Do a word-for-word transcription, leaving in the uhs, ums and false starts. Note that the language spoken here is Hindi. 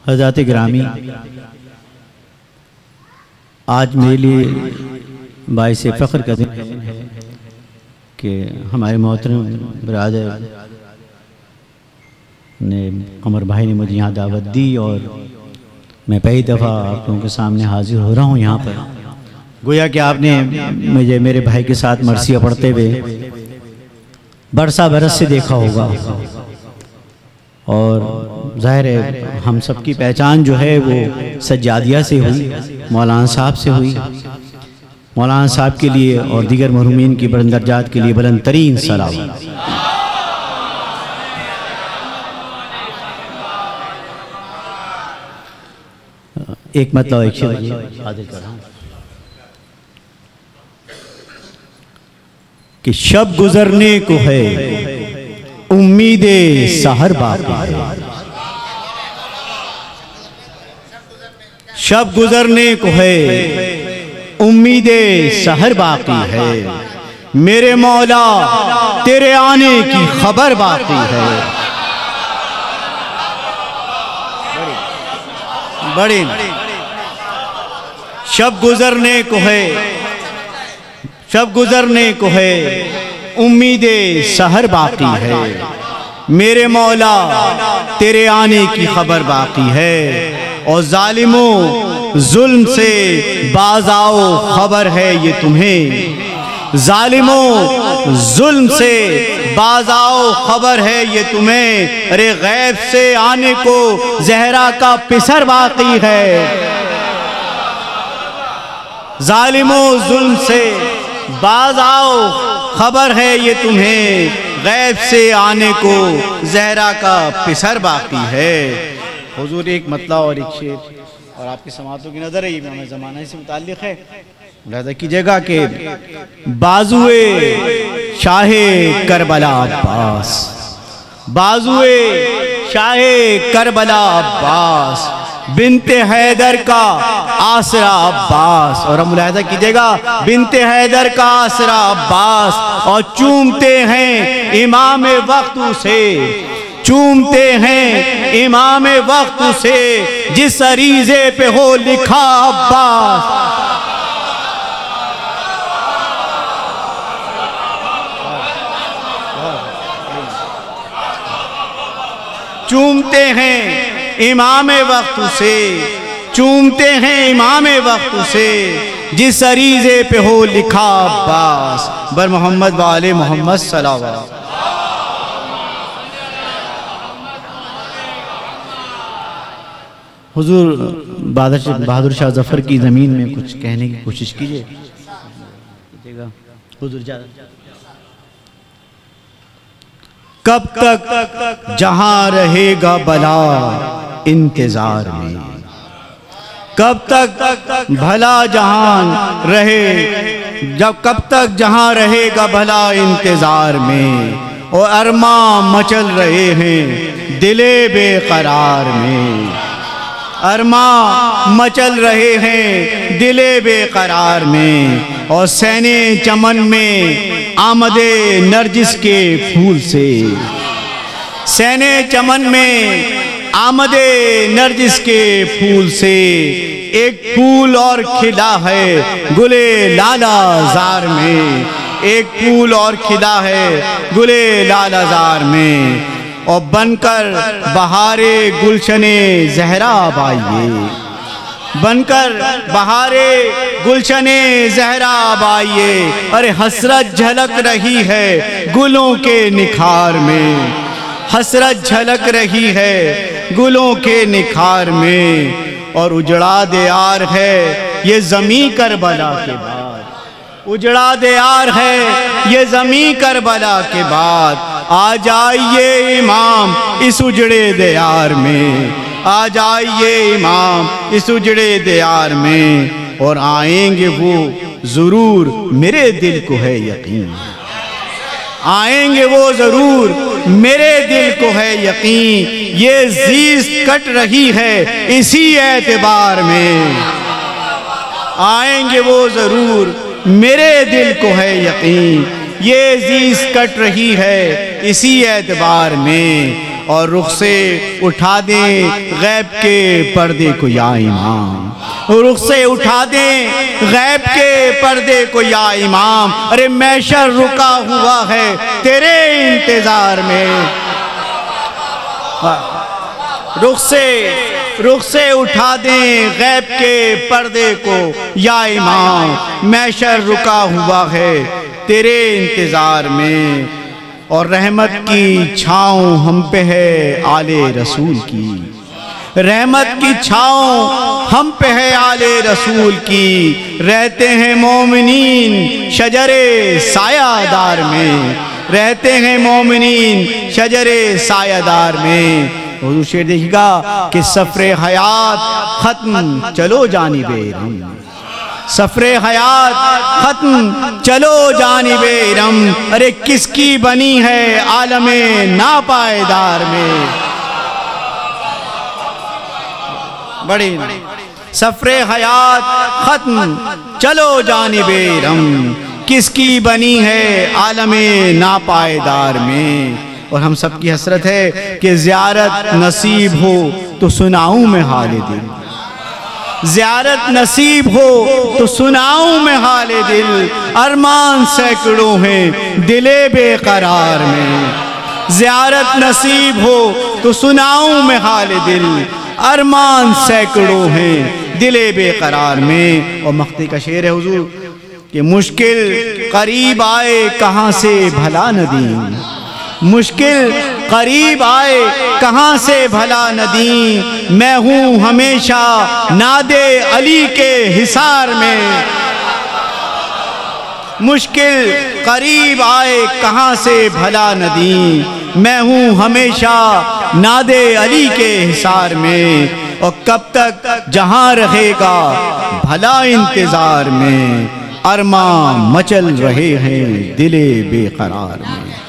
हज़रात गिरामी, आज मेरे लिए बाइस फ़ख्र का दिन है कि हमारे मोहतरम ब्रादर ने कमर भाई ने मुझे यहाँ दावत दी और मैं पहली दफ़ा आप लोगों के सामने हाजिर हो रहा हूँ यहाँ पर। गोया कि आपने मुझे मेरे भाई के साथ मरसिया पढ़ते हुए बरसा बरस से देखा होगा और ज़ाहिर है हम सब की पहचान जो है वो सज्जादिया से हुई, मौलाना साहब से हुई। मौलाना साहब के लिए और दीगर मरहूमीन की बुलंद दर्जात के लिए बुलंद तरीन सलाम। एक मतलब एक शेर हाजिर कर रहा हूँ कि शब गुजरने को है उम्मीदे सहर बाकी है, शब गुजरने को है उम्मीदे सहर बाकी है, मेरे मौला तेरे आने की खबर बाकी है। बड़ी शब गुजरने को है, शब गुजरने को है उम्मीदे सहर बाकी है, मेरे मौला तेरे आने की खबर बाकी है। और जालिमों जुल्म से बाज आओ खबर है ये तुम्हें, जालिमों जुल्म से बाज आओ खबर है ये तुम्हें, अरे गैब से आने को जहरा का पिसर बाकी है। जालिमों जुल्म से बाज आओ खबर है ये तुम्हें, गैब से आने को जहरा का पिसर बाकी है। हुजूर एक मतला और एक शेर और आपकी समातों की नज़र है ये हमें ज़माने से मुताल्लिक़ है। मुलाहिज़ा कीजिएगा कि बाजुए शाहे करबला अब्बास, बाजुए शाहे करबला अब्बास, बिनते हैदर का आसरा अब्बास। और हम मुलाहिज़ा कीजिएगा बिनते हैदर का आसरा अब्बास, और चूमते हैं इमाम वक्त से, चूमते हैं इमाम वक्त से, जिस अरीज़े पे हो लिखा अब्बास। चूमते हैं इमाम वक्त से, चूमते हैं इमाम वक्त से, जिस अरीज़े पे हो लिखा अब्बास। बर मोहम्मद वाले मोहम्मद सल्लल्लाहु। हुजूर बहादुर शाह जफर की ज़मीन में कुछ कहने की कोशिश कीजिए। हुजूर ज़्यादा कब तक जहां रहेगा भला इंतजार में, कब तक भला जहान रहे, जब कब तक जहां रहेगा भला इंतजार में, और अरमा मचल रहे हैं दिले बेकरार में, अरमा मचल रहे हैं दिले बेकरार में। और सैने चमन में आमदे नरजिस के फूल से, सैने चमन में आमदे नरजिस के फूल से, एक फूल और खिला है गुले लाला जार में, एक फूल और खिला है गुले लाला जार में। और बनकर बहारे गुलशने ज़हराब आइए, बनकर बहारे गुलशने ज़हराब आइए, अरे हसरत झलक रही है गुलों के निखार में, हसरत झलक रही है गुलों के निखार में। और उजड़ा दे यार है ये ज़मीं करबला के बाद, उजड़ा दे यार है ये ज़मीं करबला के बाद। आ जाइए इमाम इस उजड़े दयार में, आ जाइए इमाम इस उजड़े दयार में। और आएंगे वो ज़रूर मेरे दिल को है यकीन, आएंगे वो ज़रूर मेरे दिल को है यकीन, ये ज़ीज़ कट रही है इसी एतबार में, आएंगे वो ज़रूर मेरे दिल को है यकीन, ये ज़ीज़ कट रही है इसी एतबार में। और रुख से उठा दें गैब के पर्दे को या इमाम, रुख से उठा दें गैब के पर्दे को या इमाम। अरे मैशर रुका हुआ है तेरे इंतजार में, रुख से रुख से उठा दें गैब के पर्दे को या इमाम, मैशर रुका हुआ है तेरे इंतजार में। और रहमत की छाँव हम पे है आले रसूल की, रहमत की छाँव हम पे है आले रसूल की। रहते हैं मोमिनीन शजरे सायादार में, रहते हैं मोमिनीन शजरे सायादार में। हुजूर शेर देखिएगा कि सफरे हयात खत्म चलो जानिबे रम, सफरे हयात खत्म चलो जानिबे रम। अरे किसकी बनी है आलमे नापायदार में, बड़ी सफरे हयात खत्म चलो जानिबे रम, किसकी बनी है आलमे नापायदार में। और हम सब की हसरत है कि ज़ियारत नसीब हो तो सुनाऊं मैं हाले दिल, ज़ियारत नसीब हो तो सुनाऊं मैं हाले दिल। अरमान सैकड़ों हैं दिले बेकरार में, ज़ियारत नसीब हो तो सुनाऊं मैं हाले दिल। अरमान सैकड़ों हैं दिले बेकरार में। और मख्ती का शेर है हुजूर कि मुश्किल करीब आए कहाँ से भला नदीम, मुश्किल करीब आए कहाँ से भला नदी। मैं हूँ हमेशा नादे अली के हिसार में, मुश्किल करीब आए कहाँ से भला नदी। मैं हूँ हमेशा नादे अली के हिसार में। और कब तक जहाँ रहेगा भला इंतज़ार में, अरमा मचल रहे हैं दिले बेकरार में।